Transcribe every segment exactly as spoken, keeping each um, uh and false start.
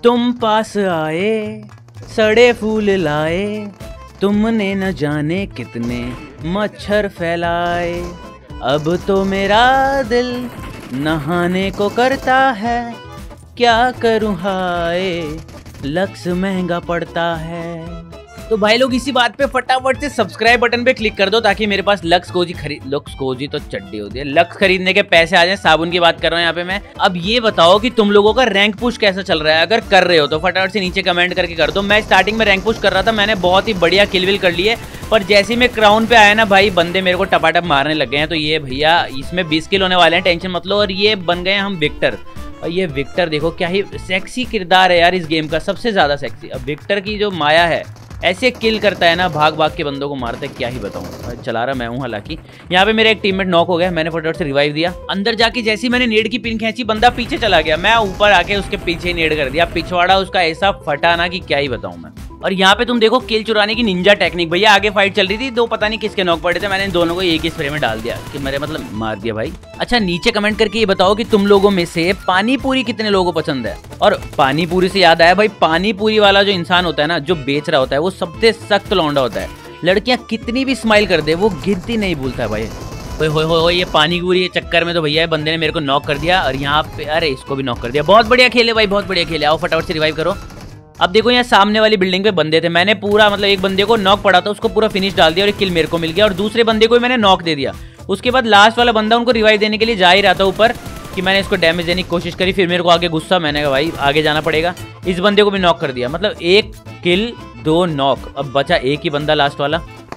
तुम पास आए सड़े फूल लाए, तुमने न जाने कितने मच्छर फैलाए। अब तो मेरा दिल नहाने को करता है, क्या करूँ हाय लक्स महंगा पड़ता है। तो भाई लोग इसी बात पे फटाफट से सब्सक्राइब बटन पे क्लिक कर दो ताकि मेरे पास लक्स कोजी खरीद लक्स कोजी तो चड्डी होती है, लक्स खरीदने के पैसे आ जाए। साबुन की बात कर रहा हूँ यहाँ पे मैं। अब ये बताओ कि तुम लोगों का रैंक पुश कैसा चल रहा है। अगर कर रहे हो तो फटाफट से नीचे कमेंट करके कर दो। मैं स्टार्टिंग में रैंक पुश कर रहा था, मैंने बहुत ही बढ़िया किल विल कर लिए, पर जैसे ही मैं क्राउन पे आया ना भाई, बंदे मेरे को टपाटप मारने लग गए हैं। तो ये भैया इसमें बीस किल होने वाले हैं, टेंशन मत लो। और ये बन गए हम विक्टर। और ये विक्टर देखो क्या ही सेक्सी किरदार है यार इस गेम का, सबसे ज्यादा सेक्सी। अब विक्टर की जो माया है, ऐसे किल करता है ना, भाग भाग के बंदों को मारता है, क्या ही बताऊं। चला रहा मैं हूं हालांकि। यहाँ पे मेरा एक टीममेट नॉक हो गया, मैंने फटाफट से रिवाइव दिया। अंदर जाके जैसे ही मैंने नेड की पिन खींची, बंदा पीछे चला गया, मैं ऊपर आके उसके पीछे ही नेड कर दिया। पिछवाड़ा उसका ऐसा फटा ना कि क्या ही बताऊं मैं। और यहाँ पे तुम देखो किल चुराने की निंजा टेक्निक। भैया आगे फाइट चल रही थी, दो पता नहीं किसके नॉक पड़े थे, मैंने दोनों को एक ही स्प्रे में डाल दिया कि मेरे मतलब मार दिया भाई। अच्छा नीचे कमेंट करके ये बताओ कि तुम लोगों में से पानी पूरी कितने लोगों को पसंद है। और पानी पूरी से याद आया भाई, पानी पूरी वाला जो इंसान होता है ना, जो बेच रहा होता है, वो सबसे सख्त लौंडा होता है। लड़कियां कितनी भी स्माइल कर दे, वो गिनती नहीं भूलता है भाई। हो हो हो ये पानी पूरी के चक्कर में तो भैया बंदे ने मेरे को नॉक कर दिया। और यहाँ पे अरे इसको भी नॉक कर दिया। बहुत बढ़िया खेले भाई, बहुत बढ़िया खेले। आओ फटाफट से रिवाइव करो। अब देखो यहाँ सामने वाली बिल्डिंग पे बंदे थे, मैंने पूरा मतलब एक बंदे को नॉक पड़ा था, उसको पूरा फिनिश डाल दिया और एक किल मेरे को मिल गया। और दूसरे बंदे को मैंने नॉक दे दिया। उसके बाद लास्ट वाला बंदा उनको रिवाइव देने के लिए जा ही रहा था ऊपर, कि मैंने इसको डैमेज देने की कोशिश करी। फिर मेरे को आगे गुस्सा, मैंने कहा भाई आगे जाना पड़ेगा। इस बंदे को भी नॉक कर दिया, मतलब एक किल दो नॉक। अब बचा एक ही बंदा लास्ट वाला।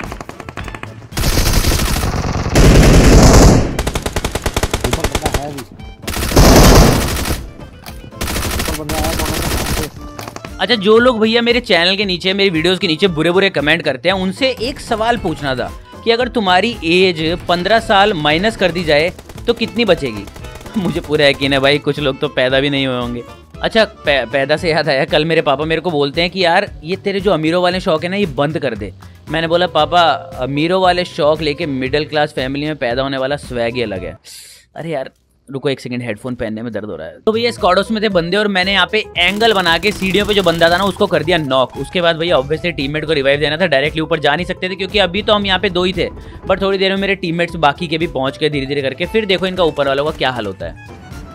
अच्छा जो लोग भैया मेरे चैनल के नीचे, मेरी वीडियोस के नीचे बुरे बुरे कमेंट करते हैं, उनसे एक सवाल पूछना था कि अगर तुम्हारी एज पंद्रह साल माइनस कर दी जाए तो कितनी बचेगी। मुझे पूरा यकीन है भाई कुछ लोग तो पैदा भी नहीं हुए होंगे। अच्छा पै, पैदा से याद आया, कल मेरे पापा मेरे को बोलते हैं कि यार ये तेरे जो अमीरों वाले शौक है ना, ये बंद कर दे। मैंने बोला पापा अमीरों वाले शौक लेके मिडिल क्लास फैमिली में पैदा होने वाला स्वैग ही अलग है। अरे यार रुको एक सेकंड, हेडफोन पहनने में दर्द हो रहा है। तो भैया स्क्वाड्स में थे बंदे, और मैंने यहाँ पे एंगल बना के सीढ़ियों पे जो बंदा था ना, उसको कर दिया नॉक। उसके बाद भैया ऑब्वियसली टीममेट को रिवाइव देना था, डायरेक्टली ऊपर जा नहीं सकते थे क्योंकि अभी तो हम यहाँ पे दो ही थे। बट थोड़ी देर में मेरे टीममेट्स बाकी के भी पहुंच गए धीरे धीरे करके। फिर देखो इनका ऊपर वालों का क्या हाल होता है।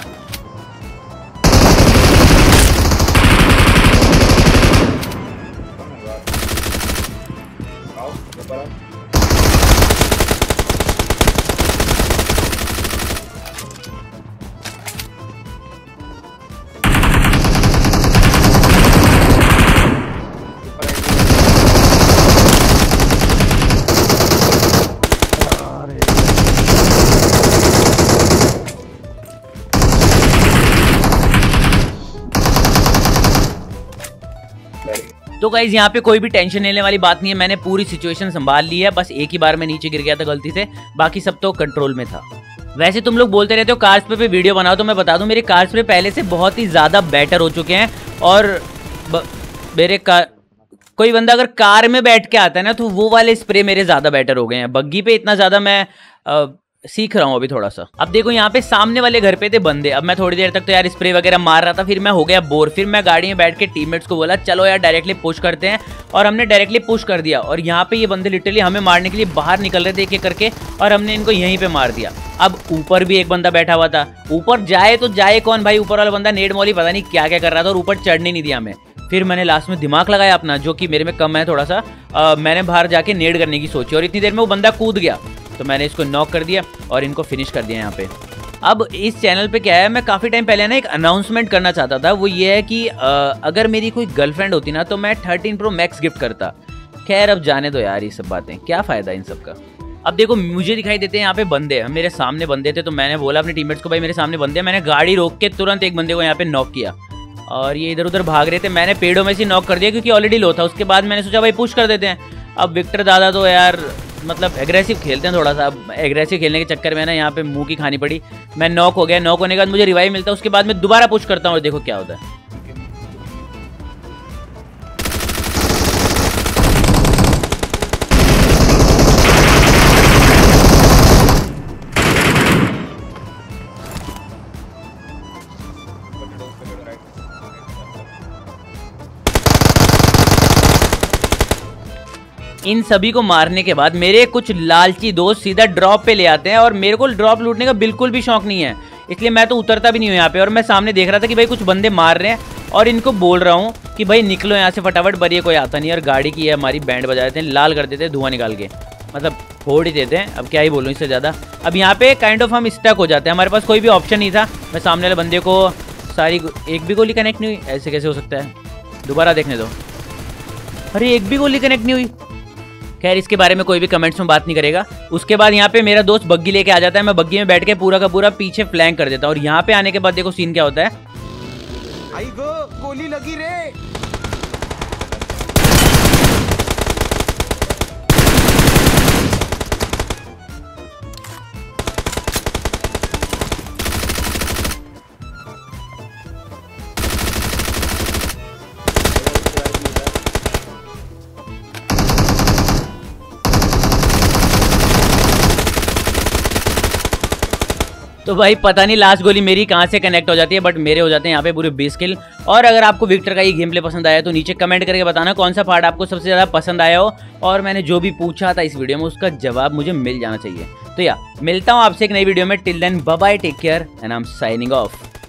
तो गाइज यहाँ पे कोई भी टेंशन लेने वाली बात नहीं है, मैंने पूरी सिचुएशन संभाल ली है। बस एक ही बार में नीचे गिर गया था गलती से, बाकी सब तो कंट्रोल में था। वैसे तुम लोग बोलते रहते हो कार्स पे, पे वीडियो बनाओ, तो मैं बता दूं मेरे कार्स पे पहले से बहुत ही ज्यादा बेटर हो चुके हैं। और ब, मेरे कार कोई बंदा अगर कार में बैठ के आता है ना, तो वो वाले स्प्रे मेरे ज्यादा बेटर हो गए हैं। बग्गी पे इतना ज्यादा मैं आ, सीख रहा हूँ अभी थोड़ा सा। अब देखो यहाँ पे सामने वाले घर पे थे बंदे। अब मैं थोड़ी देर तक तो यार स्प्रे वगैरह मार रहा था, फिर मैं हो गया बोर। फिर मैं गाड़ी में बैठ के टीममेट्स को बोला चलो यार डायरेक्टली पुश करते हैं, और हमने डायरेक्टली पुश कर दिया। और यहाँ पे ये बंदे लिटरली हमें मारने के लिए बाहर निकल रहे थे एक एक करके, और हमने इनको यहीं पे मार दिया। अब ऊपर भी एक बंदा बैठा हुआ था, ऊपर जाए तो जाए कौन भाई। ऊपर वाला बंदा नेड मौली पता नहीं क्या क्या कर रहा था, और ऊपर चढ़ने नहीं दिया हमें। फिर मैंने लास्ट में दिमाग लगाया अपना, जो कि मेरे में कम है थोड़ा सा। आ, मैंने बाहर जाके नेड करने की सोची, और इतनी देर में वो बंदा कूद गया, तो मैंने इसको नॉक कर दिया और इनको फिनिश कर दिया यहाँ पे। अब इस चैनल पे क्या है, मैं काफ़ी टाइम पहले ना एक अनाउंसमेंट करना चाहता था। वो ये है कि आ, अगर मेरी कोई गर्लफ्रेंड होती ना, तो मैं थर्टीन प्रो मैक्स गिफ्ट करता। खैर अब जाने दो यार ये सब बातें, क्या फ़ायदा इन सब का। अब देखो मुझे दिखाई देते हैं यहाँ पे बंदे, मेरे सामने बंदे थे, तो मैंने बोला अपने टीममेट्स को भाई मेरे सामने बंदे। मैंने गाड़ी रोक के तुरंत एक बंदे को यहाँ पे नॉक किया, और ये इधर उधर भाग रहे थे। मैंने पेड़ों में से नॉक कर दिया क्योंकि ऑलरेडी लो था। उसके बाद मैंने सोचा भाई पुश कर देते हैं। अब विक्टर दादा तो यार मतलब एग्रेसिव खेलते हैं थोड़ा सा। अब एग्रेसिव खेलने के चक्कर में ना यहाँ पे मुंह की खानी पड़ी। मैं नॉक हो गया, नॉक होने के बाद मुझे रिवाइव मिलता है, उसके बाद मैं दोबारा पुश करता हूँ और देखो क्या होता है। इन सभी को मारने के बाद मेरे कुछ लालची दोस्त सीधा ड्रॉप पे ले आते हैं और मेरे को ड्रॉप लूटने का बिल्कुल भी शौक नहीं है, इसलिए मैं तो उतरता भी नहीं हूँ यहाँ पे। और मैं सामने देख रहा था कि भाई कुछ बंदे मार रहे हैं और इनको बोल रहा हूँ कि भाई निकलो यहाँ से फटाफट, पर ये कोई आता नहीं। और गाड़ी की है हमारी, बैंड बजा देते हैं, लाल कर देते हैं धुआं निकाल के, मतलब फोड़ ही देते हैं। अब क्या ही बोलूँ इससे ज़्यादा। अब यहाँ पे काइंड ऑफ हम स्टक हो जाते हैं, हमारे पास कोई भी ऑप्शन नहीं था। मैं सामने वाले बंदे को सारी एक भी गोली कनेक्ट नहीं हुई, ऐसे कैसे हो सकता है, दोबारा देखने दो। अरे एक भी गोली कनेक्ट नहीं हुई। खैर इसके बारे में कोई भी कमेंट्स में बात नहीं करेगा। उसके बाद यहाँ पे मेरा दोस्त बग्गी लेके आ जाता है, मैं बग्गी में बैठ के पूरा का पूरा पीछे फ्लैंक कर देता हूँ। और यहाँ पे आने के बाद देखो सीन क्या होता है। आई गो, गोली लगी रे। तो भाई पता नहीं लास्ट गोली मेरी कहाँ से कनेक्ट हो जाती है, बट मेरे हो जाते हैं यहाँ पे पूरे बीस किल। और अगर आपको विक्टर का ये गेम प्ले पसंद आया तो नीचे कमेंट करके बताना कौन सा पार्ट आपको सबसे ज़्यादा पसंद आया हो, और मैंने जो भी पूछा था इस वीडियो में उसका जवाब मुझे मिल जाना चाहिए। तो या मिलता हूँ आपसे एक नई वीडियो में। Till then bye bye, take care and I am signing of.